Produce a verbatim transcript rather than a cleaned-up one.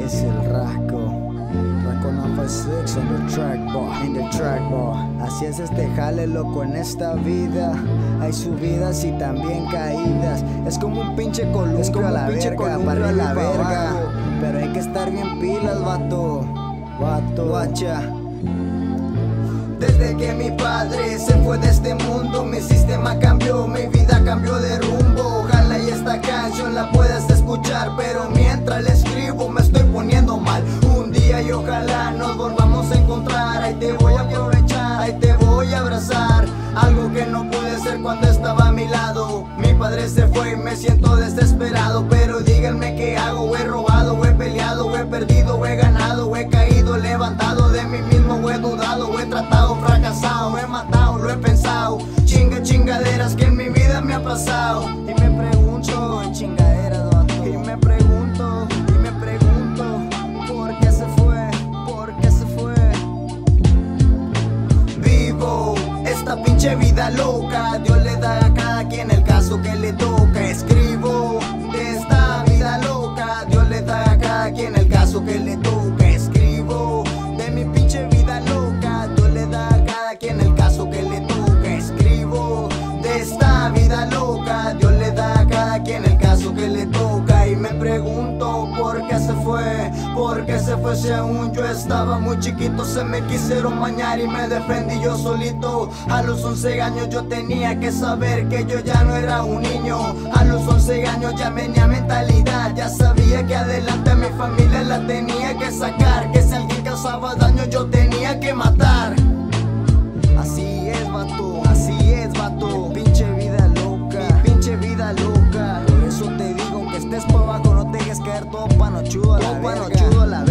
dice el rasco. Rasco nueve seis on the track, boy, in the track, boy. Así es este jale, loco, en esta vida. Hay subidas y también caídas. Es como un pinche columpio, es como a la pinche verga, para arriba la verga. Pero hay que estar bien pilas, vato. Vato, guacha. Desde que mi padre se fue de este mundo, mi sistema cambió, mi vida cambió de rumbo. Ojalá y esta canción la puedas escuchar, pero mientras la escribo me estoy poniendo mal. Un día y ojalá nos volvamos a encontrar. Ahí te voy a aprovechar, ahí te voy a abrazar. Algo que no pude ser cuando estaba a mi lado. Mi padre se fue y me siento desesperado, pero díganme qué hago. He robado, he peleado, he perdido, he ganado, he caído, levantado de mí mismo, he dudado, he tratado, fracasado, he matado, lo he pensado. Chinga chingaderas que en mi vida me ha pasado. Y me pregunto en chingaderas, vato. Y me pregunto, y me pregunto ¿por qué se fue? ¿Por qué se fue? Vivo esta pinche vida loca, Dios le da a cada quien el caso que le toca. Escribo de esta vida loca, Dios le da a cada quien el caso que le toca. Escribo de mi pinche vida loca, Dios le da a cada quien el caso que le toca. Escribo de esta vida loca, Dios le da a cada quien el caso que le toca. Y me pregunto por qué se fue, por qué se fue si aún yo estaba muy chiquito. Se me quisieron bañar y me defendí yo solito. A los once años yo tenía que saber que yo ya no era un niño. A los once años ya tenía mentalidad, ya sabía que adelante a mi familia la tenía que sacar. Que si alguien causaba daño yo tenía que matar. Así es, vato, así es, vato. Mi pinche vida loca, mi pinche vida loca. Por eso te digo, aunque estés pa' abajo, no te dejes caer todo panochudo a la verga.